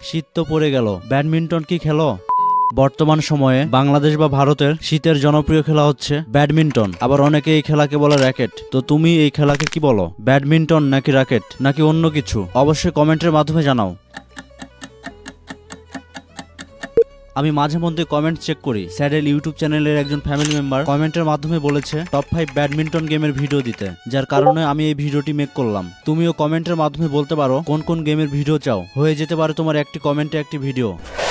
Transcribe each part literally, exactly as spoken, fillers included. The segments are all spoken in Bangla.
শীত তো পড়ে গেল, ব্যাডমিন্টন কি খেলো? বর্তমান সময়ে বাংলাদেশ বা ভারতের শীতের জনপ্রিয় খেলা হচ্ছে ব্যাডমিন্টন, আবার অনেকে এই খেলাকে বলে র্যাকেট। তো তুমি এই খেলাকে কি বলো, ব্যাডমিন্টন নাকি র্যাকেট নাকি অন্য কিছু? অবশ্যই কমেন্টের মাধ্যমে জানাও। আমি মাঝে মধ্যে কমেন্ট চেক করি। স্যাডেল ইউটিউব চ্যানেলের একজন ফ্যামিলি মেম্বার কমেন্টের মাধ্যমে বলেছে টপ ফাইভ ব্যাডমিন্টন গেমের ভিডিও দিতে, যার কারণে আমি এই ভিডিওটি মেক করলাম। তুমিও কমেন্টের মাধ্যমে বলতে পারো কোন কোন গেমের ভিডিও চাও, হয়ে যেতে পারে তোমার একটি কমেন্টে একটি ভিডিও।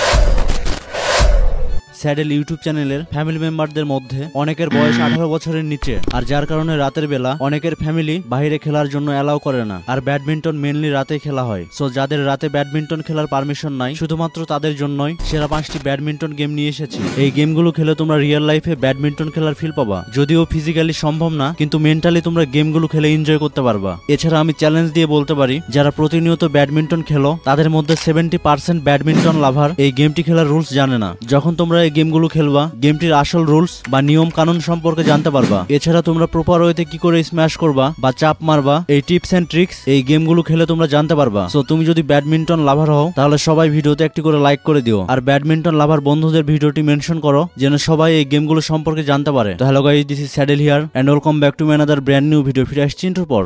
স্যাডেল ইউটিউব চ্যানেলের ফ্যামিলি মেম্বারদের মধ্যে অনেকের বয়স আঠারো বছরের নিচে, আর যার কারণে রাতের বেলা অনেকের ফ্যামিলি বাইরে খেলার জন্য অ্যালাউ করে না, আর ব্যাডমিন্টন মেনলি রাতে খেলা হয়। সো যাদের রাতে ব্যাডমিন্টন খেলার পারমিশন নাই, শুধুমাত্র তাদের জন্যই সেরা পাঁচটি ব্যাডমিন্টন গেম নিয়ে এসেছি। এই গেমগুলো খেলে তোমরা রিয়েল লাইফে ব্যাডমিন্টন খেলার ফিল পাবা, যদিও ফিজিক্যালি সম্ভব না, কিন্তু মেন্টালি তোমরা গেমগুলো খেলে এনজয় করতে পারবা। এছাড়া আমি চ্যালেঞ্জ দিয়ে বলতে পারি, যারা প্রতিনিয়ত ব্যাডমিন্টন খেলো তাদের মধ্যে সেভেন্টি পার্সেন্ট ব্যাডমিন্টন লাভার এই গেমটি খেলার রুলস জানে না। যখন তোমরা এই গেমগুলো খেলবা, গেমটির আসল রুলস বা নিয়ম কানুন সম্পর্কে জানতে পারবা। এছাড়া তোমরা প্রপার ওয়েতে কি করে স্ম্যাশ করবা বা চাপ মারবা, এই টিপস এন্ড ট্রিক্স এই গেমগুলো খেলে তোমরা জানতে পারবা। সো তুমি যদি ব্যাডমিন্টন লাভার হও, তাহলে সবাই ভিডিওতে একটি করে লাইক করে দিও, আর ব্যাডমিন্টন লাভার বন্ধুদের ভিডিওটি মেনশন করো, যেন সবাই এই গেমগুলো সম্পর্কে জানতে পারে। তো hello guys, this is Saddle here and welcome back to my another brand new video. ফিরে আসছি ইন্ট্রোর পর।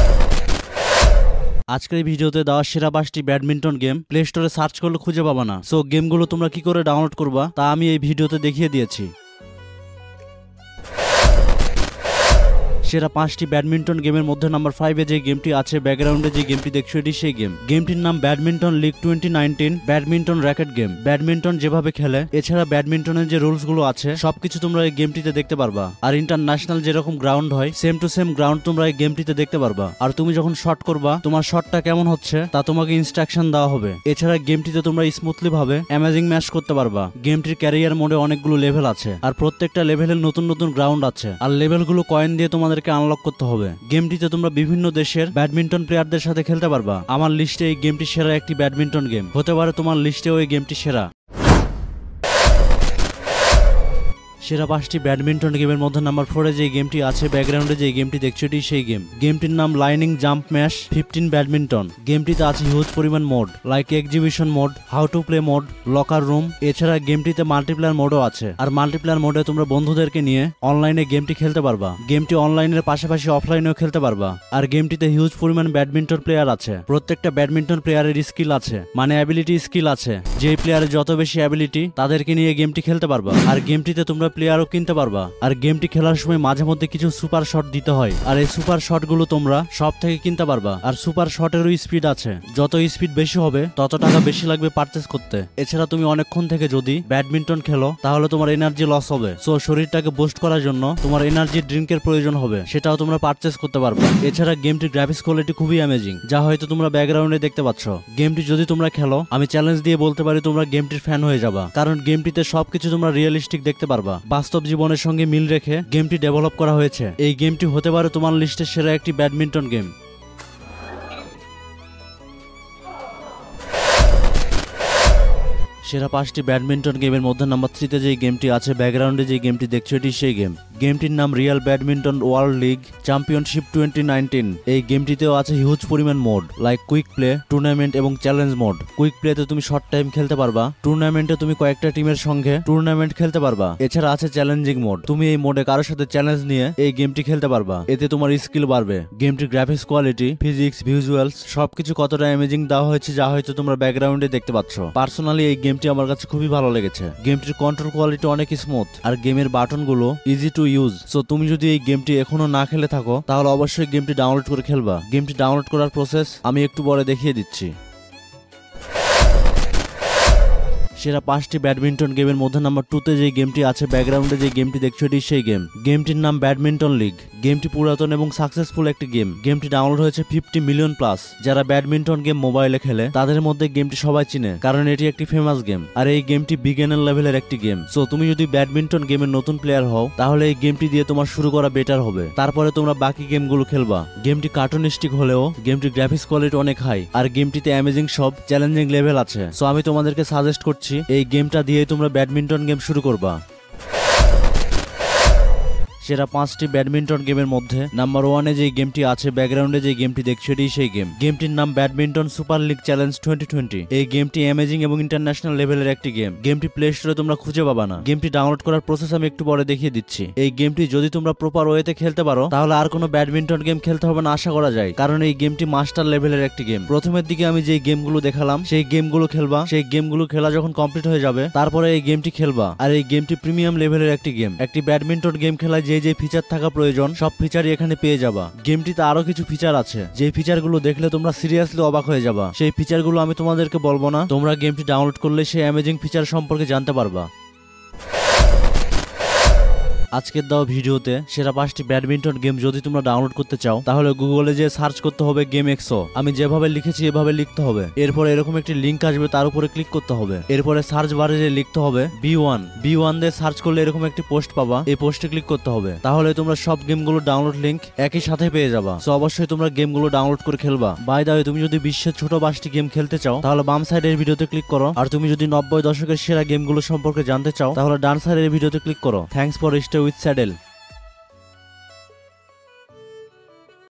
আজকের এই ভিডিওতে দেওয়া সেরা পাঁচটি ব্যাডমিন্টন গেম প্লে স্টোরে সার্চ করলে খুঁজে পাবা না। সো গেমগুলো তোমরা কি করে ডাউনলোড করবা তা আমি এই ভিডিওতে দেখিয়ে দিয়েছি। সেরা পাঁচটি ব্যাডমিন্টন গেমের মধ্যে নাম্বার ফাইভে যে গেমটি আছে, ব্যাকগ্রাউন্ডে যে গেমটি দেখছো, এটি সেই গেম। গেমটির নাম badminton league twenty nineteen badminton racket game. Badminton যেভাবে খেলে, এছাড়া ব্যাডমিন্টনের যে রুলস গুলো আছে সবকিছু তোমরা এই গেমটিতে দেখতে পারবা। আর ইন্টারন্যাশনাল যেরকম গ্রাউন্ড হয়, সেম টু সেম গ্রাউন্ড তোমরা এই গেমটিতে দেখতে পারবা। আর তুমি যখন শট করবা, তোমার শটটা কেমন হচ্ছে তা তোমাকে ইনস্ট্রাকশন দেওয়া হবে। এছাড়া গেমটিতে তোমরা স্মুথলি ভাবে অ্যামেজিং ম্যাচ করতে পারবা। গেমটির ক্যারিয়ার মোডে অনেকগুলো লেভেল আছে, আর প্রত্যেকটা লেভেলের নতুন নতুন গ্রাউন্ড আছে, আর লেভেলগুলো কয়েন দিয়ে তোমাদের আনলক করতে হবে। গেমটিতে তোমরা বিভিন্ন দেশের ব্যাডমিন্টন প্লেয়ারদের সাথে খেলতে পারবা। আমার লিস্টে এই গেমটি সেরা একটি ব্যাডমিন্টন গেম, হতে পারে তোমার লিস্টেও এই গেমটি সেরা। সেরা পাঁচটি ব্যাডমিন্টন গেমের মধ্যে নাম্বার ফোরে যে গেমটি আছে, ব্যাকগ্রাউন্ডে যে গেমটি দেখছো, এটি সেই গেম। গেমটির নাম Li Ning jump smash fifteen badminton. গেমটিতে আছে হিউজ পরিমাণ mode, like exhibition mode, how to play mode, locker room. এছাড়া গেমটিতে মাল্টিপ্লেয়ার মোডও আছে, আর মাল্টিপ্লেয়ার মোডে তোমরা বন্ধুদেরকে নিয়ে অনলাইনে গেমটি খেলতে পারবা। গেমটি অনলাইনের পাশাপাশি অফলাইনেও খেলতে পারবা। আর গেমটিতে হিউজ পরিমাণ ব্যাডমিন্টন প্লেয়ার আছে। প্রত্যেকটা ব্যাডমিন্টন প্লেয়ারের স্কিল আছে, মানে অ্যাবিলিটি স্কিল আছে। যে প্লেয়ারের যত বেশি অ্যাবিলিটি, তাদেরকে নিয়ে গেমটি খেলতে পারবা। আর গেমটিতে তোমরা প্লেয়ারও কিনতে পারবা। আর গেমটি খেলার সময় মাঝে মধ্যে কিছু সুপার শট দিতে হয়, আর এই সুপার শট গুলো তোমরা সব থেকে কিনতে পারবা। আর সুপার শটেরও স্পিড আছে, যত স্পিড বেশি হবে তত টাকা বেশি লাগবে পারচেস করতে। এছাড়া তুমি অনেকক্ষণ থেকে যদি ব্যাডমিন্টন খেলো, তাহলে তোমার এনার্জি লস হবে। সো শরীরটাকে বুস্ট করার জন্য তোমার এনার্জি ড্রিঙ্কের প্রয়োজন হবে, সেটাও তোমরা পারচেস করতে পারবা। এছাড়া গেমটির গ্রাফিক্স কোয়ালিটি খুবই অ্যামেজিং, যা হয়তো তোমরা ব্যাকগ্রাউন্ডে দেখতে পাচ্ছ। গেমটি যদি তোমরা খেলো, আমি চ্যালেঞ্জ দিয়ে বলতে পারি তোমরা গেমটির ফ্যান হয়ে যাবা, কারণ গেমটিতে সবকিছু তোমরা রিয়েলিস্টিক দেখতে পারবা। বাস্তব জীবনের সঙ্গে মিল রেখে গেমটি ডেভেলপ করা হয়েছে। এই গেমটি হতে পারে তোমার লিস্টের সেরা একটি ব্যাডমিন্টন গেম। সেরা পাঁচটি ব্যাডমিন্টন গেমের মধ্যে নাম্বার থ্রিতে যে গেমটি আছে, ব্যাকগ্রাউন্ডে যে গেমটি দেখছো, এটি সেই গেম। গেমটির নাম real badminton world league championship twenty nineteen. এই গেমটিতেও আছে হিউজ পরিমাণ mode, like quick play, tournament এবং চ্যালেঞ্জ মোড। কুইক প্লেতে তুমি শর্ট টাইম খেলতে পারবা, টুর্নামেন্টে তুমি কয়েকটা টিমের সঙ্গে টুর্নামেন্ট খেলতে পারবা। এছাড়া আছে চ্যালেঞ্জিং মোড, তুমি এই মোডে কারোর সাথে চ্যালেঞ্জ নিয়ে এই গেমটি খেলতে পারবা, এতে তোমার স্কিল বাড়বে। গেমটির গ্রাফিক্স কোয়ালিটি, ফিজিক্স, ভিজুয়ালস সবকিছু কতটা অ্যামেজিং দেওয়া হয়েছে, যা হয়তো তোমরা ব্যাকগ্রাউন্ডে দেখতে পাচ্ছ। পার্সোনালি এই গেমটি আমার কাছে খুবই ভালো লেগেছে। গেমটির কন্ট্রোল কোয়ালিটি অনেক স্মুথ, আর গেমের বাটন গুলো ইজি টু ইউজ। সো তুমি যদি এই গেমটি এখনো না খেলে থাকো, তাহলে অবশ্যই গেমটি ডাউনলোড করে খেলবা। গেমটি ডাউনলোড করার প্রসেস আমি একটু পরে দেখিয়ে দিচ্ছি। সেরা পাঁচটি ব্যাডমিন্টন গেমের মধ্যে নাম্বার টুতে যে গেমটি আছে, ব্যাকগ্রাউন্ডে যে গেমটি দেখছো, এটি সেই গেম। গেমটির নাম ব্যাডমিন্টন লিগ। গেমটি পুরাতন এবং সাকসেসফুল একটি গেম। গেমটি ডাউনলোড হয়েছে ফিফটি মিলিয়ন প্লাস। যারা ব্যাডমিন্টন গেম মোবাইলে খেলে, তাদের মধ্যে গেমটি সবাই চিনে, কারণ এটি একটি ফেমাস গেম। আর এই গেমটি বিগিনার লেভেলের একটি গেম। সো তুমি যদি ব্যাডমিন্টন গেমের নতুন প্লেয়ার হও, তাহলে এই গেমটি দিয়ে তোমার শুরু করা বেটার হবে, তারপরে তোমরা বাকি গেমগুলো খেলবা। গেমটি কার্টুনিস্টিক হলেও গেমটির গ্রাফিক্স কোয়ালিটি অনেক হাই, আর গেমটিতে অ্যামেজিং সব চ্যালেঞ্জিং লেভেল আছে। সো আমি তোমাদেরকে সাজেস্ট করছি এই গেমটা দিয়ে তোমরা ব্যাডমিন্টন গেম শুরু করবা। সেরা পাঁচটি ব্যাডমিন্টন গেমের মধ্যে নাম্বার ওয়ানে যে গেমটি আছে, ব্যাকগ্রাউন্ডে যে গেমটি দেখছো এটি সেই গেম। গেমটির নাম badminton super league challenge twenty twenty. এই গেমটি অ্যামেজিং এবং ইন্টারন্যাশনাল লেভেলের একটি গেম। গেমটি প্লে স্টোরে তোমরা খুঁজে পাবা না। গেমটি ডাউনলোড করার প্রসেস আমি একটু পরে দেখিয়ে দিচ্ছি। এই গেমটি যদি তোমরা প্রপার ওয়েতে খেলতে পারো তাহলে আর কোনো ব্যাডমিন্টন গেম খেলতে হবে না আশা করা যায়, কারণ এই গেমটি মাস্টার লেভেলের একটি গেম। প্রথমের দিকে আমি যে গেমগুলো দেখালাম সেই গেমগুলো খেলবা, সেই গেমগুলো খেলা যখন কমপ্লিট হয়ে যাবে তারপরে এই গেমটি খেলবা। আর এই গেমটি প্রিমিয়াম লেভেলের একটি গেম। একটি ব্যাডমিন্টন গেম খেলায় যে যে ফিচার থাকা প্রয়োজন সব ফিচারই এখানে পেয়ে যাবা। গেমটিতে আরো কিছু ফিচার আছে যে ফিচারগুলো দেখলে তোমরা সিরিয়াসলি অবাক হয়ে যাবা। সেই ফিচারগুলো আমি তোমাদেরকে বলবো না, তোমরা গেমটি ডাউনলোড করলে সেই অ্যামেজিং ফিচার সম্পর্কে জানতে পারবা। আজকের দেওয়া ভিডিওতে সেরা পাঁচটি ব্যাডমিন্টন গেম যদি তোমরা ডাউনলোড করতে চাও তাহলে গুগলে যে সার্চ করতে হবে গেম এক্সো। আমি যেভাবে লিখেছি এভাবে লিখতে হবে। এরপরে এরকম একটি লিঙ্ক আসবে, তার উপরে ক্লিক করতে হবে। এরপরে সার্চ বারে যে লিখতে হবে বি ওয়ান। বি ওয়ান দিয়ে সার্চ করলে এরকম একটি পোস্ট পাবা, এই পোস্টে ক্লিক করতে হবে। তাহলে তোমরা সব গেমগুলো ডাউনলোড লিঙ্ক একই সাথে পেয়ে যাবা। সো অবশ্যই তোমরা গেমগুলো ডাউনলোড করে খেলবা। বাই দ্য ওয়ে, তুমি যদি বিশ্বের ছোট পাঁচটি গেম খেলতে চাও তাহলে বাম সাইডের ভিডিওতে ক্লিক করো। আর তুমি যদি নব্বই দশকের সেরা গেমগুলো সম্পর্কে জানতে চাও তাহলে ডান সাইডের ভিডিওতে ক্লিক করো। Thanks for stay with saddle.